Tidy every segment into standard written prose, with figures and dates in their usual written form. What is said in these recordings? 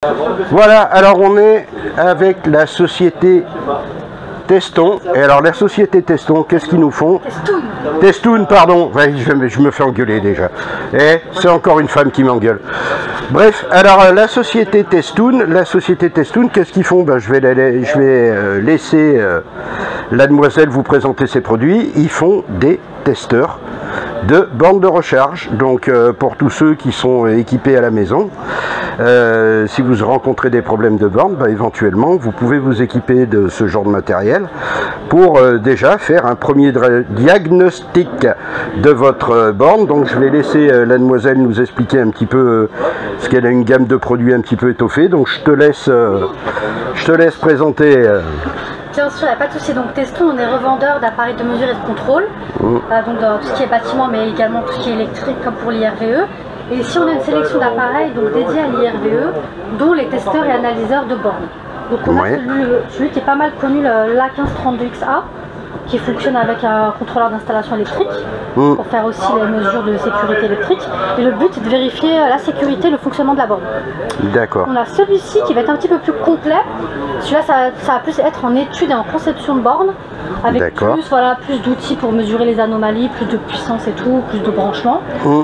Voilà, alors on est avec la société Teston. Et alors la société Teston, qu'est-ce qu'ils nous font? Testoun, pardon. Ouais, je me fais engueuler déjà. Et c'est encore une femme qui m'engueule. Bref, alors la société Testoun, qu'est-ce qu'ils font? Ben, je vais laisser la demoiselle vous présenter ses produits. Ils font des testeurs de bornes de recharge, donc pour tous ceux qui sont équipés à la maison, si vous rencontrez des problèmes de borne, bah, éventuellement vous pouvez vous équiper de ce genre de matériel pour déjà faire un premier diagnostic de votre borne. Donc je vais laisser la demoiselle nous expliquer un petit peu parce qu'elle a une gamme de produits un petit peu étoffée, donc je te laisse présenter. Bien sûr, il n'y a pas de souci. Donc Teston, on est revendeur d'appareils de mesure et de contrôle, donc dans tout ce qui est bâtiment, mais également tout ce qui est électrique, comme pour l'IRVE. Et ici, on a une sélection d'appareils dédiés à l'IRVE, dont les testeurs et analyseurs de bornes. Donc on a celui qui est pas mal connu, l'A1532XA, qui fonctionne avec un contrôleur d'installation électrique pour faire aussi les mesures de sécurité électrique. Et le but est de vérifier la sécurité et le fonctionnement de la borne. D'accord. On a celui-ci qui va être un petit peu plus complet. Celui-là, ça va plus être en étude et en conception de borne, avec plus d'outils pour mesurer les anomalies, plus de puissance et tout, plus de branchements.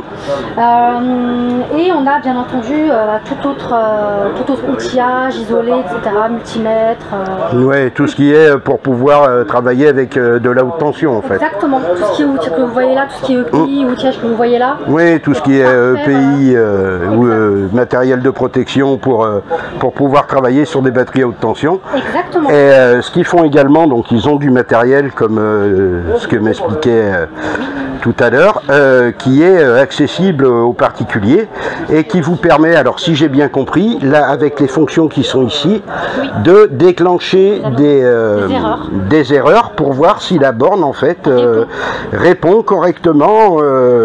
Et on a bien entendu tout autre outillage isolé, etc., multimètre. Ouais, tout ce qui est pour pouvoir travailler avec de la haute tension en fait. Exactement, tout ce qui est outillage que vous voyez là, tout ce qui est EPI, outillage que vous voyez là. Oui, tout ce qui est EPI ou matériel de protection pour pouvoir travailler sur des batteries à haute tension. Exactement. Et ce qu'ils font également, donc ils ont du matériel comme ce que m'expliquait tout à l'heure, qui est accessible aux particuliers et qui vous permet, alors si j'ai bien compris, là avec les fonctions qui sont ici, de déclencher des erreurs pour voir si la borne en fait répond correctement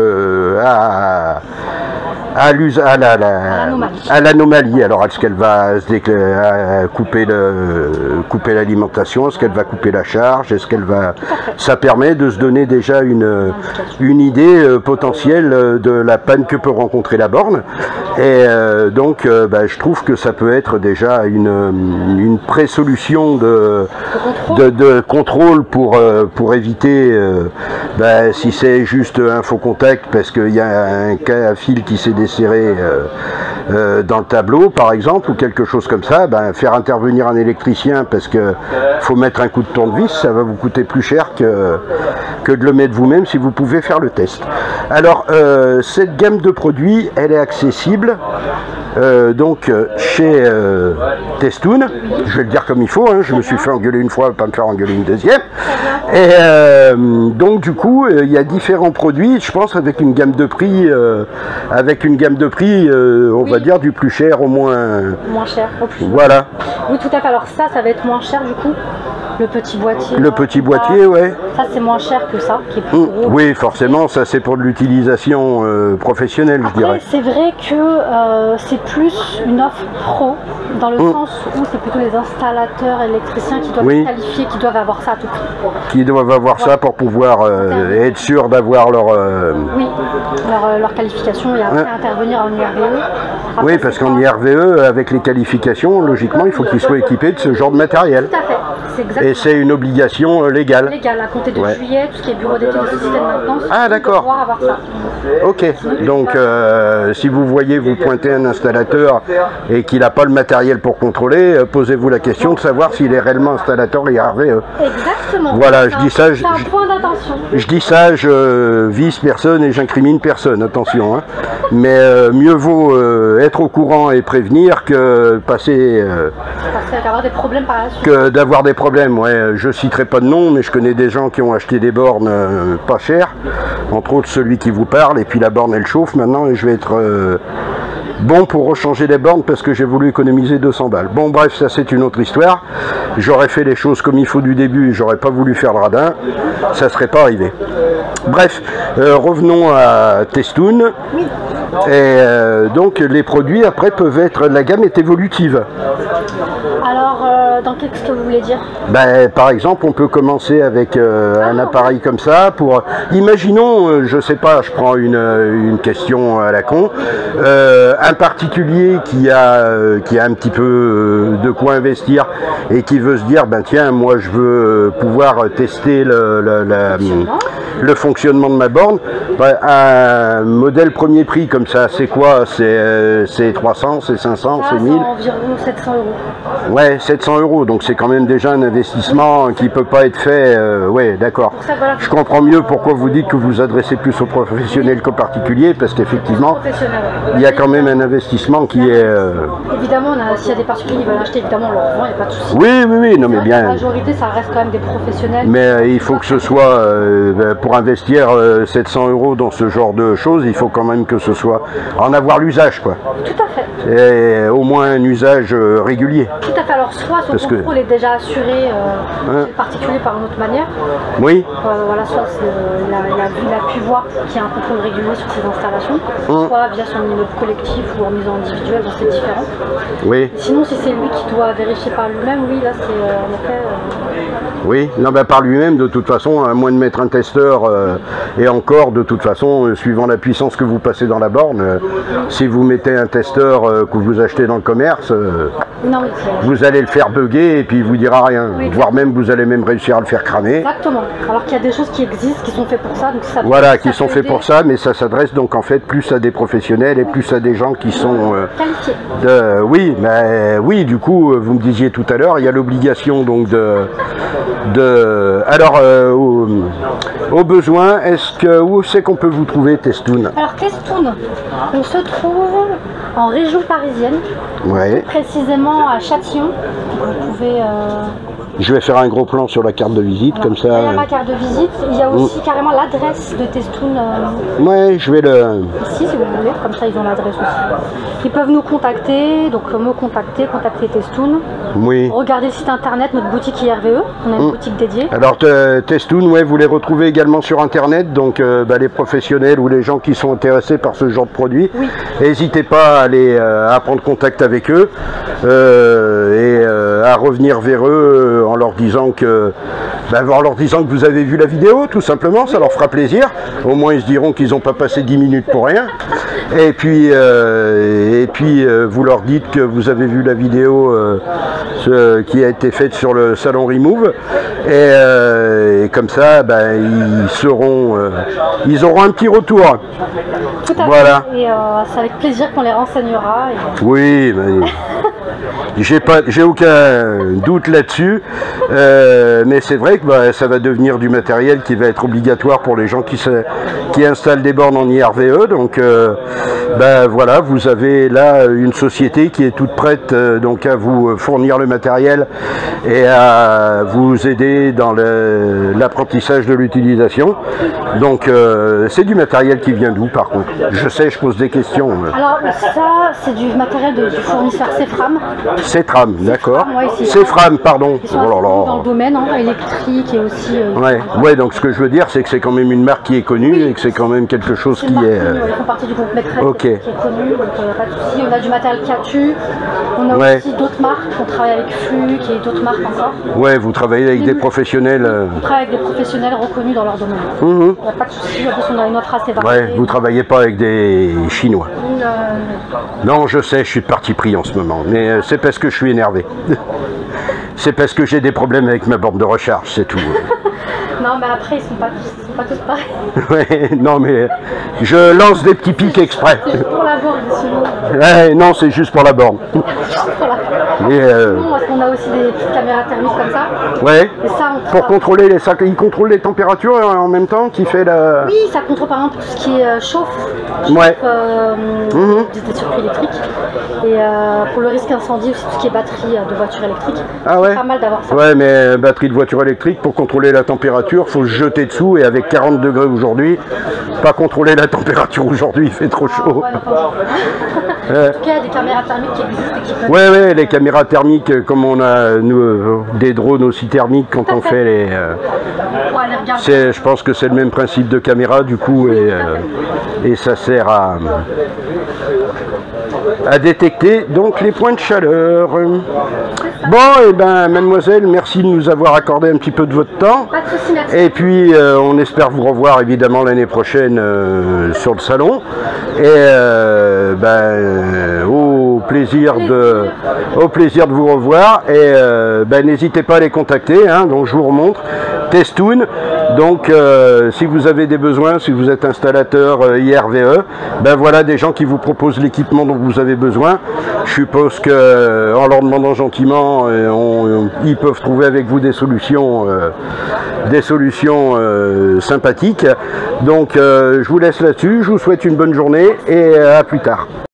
à l'anomalie. Alors est-ce qu'elle va couper l'alimentation, est-ce qu'elle va couper la charge, est-ce qu'elle va... Ça permet de se donner déjà une idée potentielle de la panne que peut rencontrer la borne. Et donc je trouve que ça peut être déjà une pré-solution de contrôle pour éviter si c'est juste un faux contact parce qu'il y a un fil qui s'est desserré dans le tableau par exemple ou quelque chose comme ça, faire intervenir un électricien parce que faut mettre un coup de tournevis, ça va vous coûter plus cher que de le mettre vous-même si vous pouvez faire le test. Alors cette gamme de produits elle est accessible donc chez Testoun, je vais le dire comme il faut, hein, je me suis fait engueuler une fois, pas me faire engueuler une deuxième. Et donc du coup il y a différents produits, je pense avec une gamme de prix, on va dire du plus cher au moins cher au plus. Voilà. Oui tout à fait, alors ça va être moins cher du coup. Le petit boîtier. Le petit boîtier, ouais. Ça c'est moins cher que ça, qui est plus gros. Oui, forcément, ça c'est pour de l'utilisation professionnelle, je dirais. C'est vrai que c'est plus une offre pro, dans le sens où c'est plutôt les installateurs électriciens qui doivent être qualifiés, qui doivent avoir ça à tout prix. Qui doivent avoir ça pour pouvoir être sûr d'avoir leur... leur qualification et après intervenir en IRVE. Après, oui, parce qu'en IRVE, avec les qualifications, logiquement, il faut qu'ils soient équipés de ce genre de matériel. Tout à fait. Et c'est une obligation légale. Légale, à compter de juillet, tout ce qui est bureau d'études et système de maintenance. Ah d'accord. Avoir ça. Ok, donc si vous voyez vous pointer un installateur et qu'il n'a pas le matériel pour contrôler, posez-vous la question de savoir s'il est réellement installateur IRVE. Exactement. Voilà, je dis ça. C'est un point d'attention. Je dis ça, je vise personne et j'incrimine personne, attention. Hein. Mais mieux vaut être au courant et prévenir que d'avoir des problèmes par la suite. Que d'avoir des problèmes, ouais. Je citerai pas de nom, mais je connais des gens qui ont acheté des bornes pas chères, entre autres celui qui vous parle, et puis la borne elle chauffe maintenant et je vais être bon pour rechanger les bornes parce que j'ai voulu économiser 200 balles. Bon bref, ça c'est une autre histoire. J'aurais fait les choses comme il faut du début et j'aurais pas voulu faire le radin, ça serait pas arrivé. Bref, revenons à Testoon. Et donc les produits après peuvent être, la gamme est évolutive. Alors, dans qu'est-ce que vous voulez dire? Ben, par exemple, on peut commencer avec un appareil comme ça pour, imaginons, je sais pas, je prends une question à la con, un particulier qui a un petit peu de quoi investir et qui veut se dire, ben tiens, moi je veux pouvoir tester le fonctionnement de ma borne. Ben, un modèle premier prix comme ça, c'est quoi? C'est 300, c'est 500, c'est 1000? Environ 700 euros. Ouais, 700 euros, donc c'est quand même déjà un investissement qui peut pas être fait. Ouais, d'accord. Voilà, je comprends mieux pourquoi vous dites que vous vous adressez plus aux professionnels qu'aux particuliers, parce qu'effectivement, il y a quand même un investissement qui est... Évidemment, s'il y a des particuliers qui veulent acheter, évidemment, on leur vend, il n'y a pas de souci. Oui, non mais bien... La majorité, ça reste quand même des professionnels. Mais il faut que ce soit, pour investir 700 euros dans ce genre de choses, il faut quand même que ce soit, en avoir l'usage, quoi. Tout à fait. Et au moins un usage régulier. Tout à fait. Alors, soit son contrôle est déjà assuré chez le particulier par une autre manière. Oui. Voilà, soit il a pu voir qu'il y a un contrôle régulier sur ses installations, soit via son immeuble collectif ou en maison individuelle, donc c'est différent. Oui. Sinon, si c'est lui qui doit vérifier par lui-même, oui, là, c'est en effet... Oui, non, ben, par lui-même, de toute façon, à moins de mettre un testeur, et encore, de toute façon, suivant la puissance que vous passez dans la borne, si vous mettez un testeur que vous achetez dans le commerce, non, vous allez le faire bugger et puis il vous dira rien, voire même vous allez même réussir à le faire cramer. Exactement, alors qu'il y a des choses qui existent, qui sont faites pour ça. Donc ça voilà, qui sont faits pour ça, mais ça s'adresse donc en fait plus à des professionnels et plus à des gens qui sont... qualifiés. Oui, mais oui, du coup, vous me disiez tout à l'heure, il y a l'obligation donc alors, au besoin, où c'est qu'on peut vous trouver, Testoon? Alors, Testoon, on se trouve en région parisienne, précisément à Châtillon. Vous pouvez... Je vais faire un gros plan sur la carte de visite, voilà. comme ça. Il y a ma carte de visite, il y a aussi carrément l'adresse de Testoon. Ouais, je vais le... Ici, si vous voulez, comme ça ils ont l'adresse aussi. Ils peuvent nous contacter, donc me contacter Testoon. Oui. Regardez le site internet, notre boutique IRVE, on a une boutique dédiée. Alors Testoon, ouais, vous les retrouvez également sur internet, donc les professionnels ou les gens qui sont intéressés par ce genre de produit, n'hésitez pas à prendre contact avec eux et à revenir vers eux en leur disant que vous avez vu la vidéo, tout simplement, ça leur fera plaisir. Au moins ils se diront qu'ils n'ont pas passé 10 minutes pour rien. Et puis vous leur dites que vous avez vu la vidéo qui a été faite sur le salon Remove. Et comme ça, ils auront un petit retour. Tout à fait. Voilà. Et c'est avec plaisir qu'on les renseignera. Oui, j'ai aucun doute là-dessus, mais c'est vrai que ça va devenir du matériel qui va être obligatoire pour les gens qui installent des bornes en IRVE. Donc voilà, vous avez là une société qui est toute prête donc à vous fournir le matériel et à vous aider dans l'apprentissage de l'utilisation. Donc c'est du matériel qui vient d'où, par contre? Je sais, je pose des questions. Alors ça, c'est du matériel du fournisseur Cefram. Cefram, d'accord. Cefram, pardon. Ils sont dans le domaine électrique et aussi... ouais, donc ce que je veux dire, c'est que c'est quand même une marque qui est connue et que c'est quand même quelque chose qui est... Ils font partie du groupe Medtronic qui est connu, donc pas de souci. On a du matériel Catu, on a aussi d'autres marques, on travaille avec Fluke et d'autres marques encore. Ouais, vous travaillez avec des professionnels... On travaille avec des professionnels reconnus dans leur domaine. Il n'y a pas de souci, en plus on a une offre assez variée. Ouais, vous travaillez pas avec des Chinois. Non, je sais, je suis de parti pris en ce moment, mais c'est parce que je suis énervé. C'est parce que j'ai des problèmes avec ma borne de recharge, c'est tout. Non, mais après, ils sont pas tous pareils. Ouais, non, mais je lance des petits pics exprès. C'est juste pour la borne, sinon. Ouais, non, c'est juste pour la borne. Sinon, on a aussi des petites caméras thermiques comme ça. Ouais. Et ça, pour contrôler ils contrôlent les températures en même temps qui fait la... Oui, ça contrôle par exemple tout ce qui est chauffe. Des circuits électriques. Et pour le risque incendie aussi, tout ce qui est batterie de voiture électrique. Ah ouais. C'est pas mal d'avoir ça. Ouais, mais batterie de voiture électrique pour contrôler la température. température, il faut se jeter dessous, et avec 40 degrés aujourd'hui, pas contrôler la température aujourd'hui, il fait trop chaud. Ouais, en tout cas, il y a des caméras thermiques qui existent et qui peuvent... Ouais, les caméras thermiques, comme on a nous, des drones aussi thermiques quand on fait les... je pense que c'est le même principe de caméra du coup, et ça sert à détecter donc les points de chaleur. Bon, et ben mademoiselle, merci de nous avoir accordé un petit peu de votre temps. Pas de soucis, merci. Et puis on espère vous revoir évidemment l'année prochaine sur le salon. Et au plaisir de vous revoir. Et n'hésitez pas à les contacter, hein, donc je vous remontre. Testoon. Donc si vous avez des besoins, si vous êtes installateur IRVE, voilà des gens qui vous proposent l'équipement dont vous avez besoin. Je suppose que en leur demandant gentiment, ils peuvent trouver avec vous des solutions sympathiques. Donc je vous laisse là-dessus, je vous souhaite une bonne journée et à plus tard.